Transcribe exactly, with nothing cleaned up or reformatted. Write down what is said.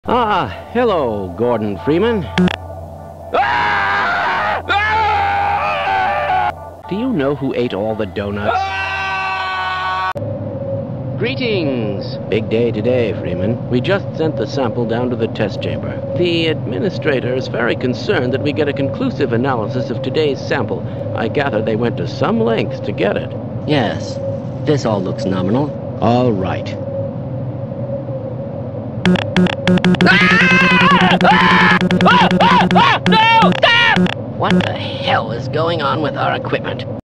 Ah, hello, Gordon Freeman. Do you know who ate all the donuts? Greetings! Big day today, Freeman. We just sent the sample down to the test chamber. The administrator is very concerned that we get a conclusive analysis of today's sample. I gather they went to some lengths to get it. Yes, this all looks nominal. All right. What the hell is going on with our equipment?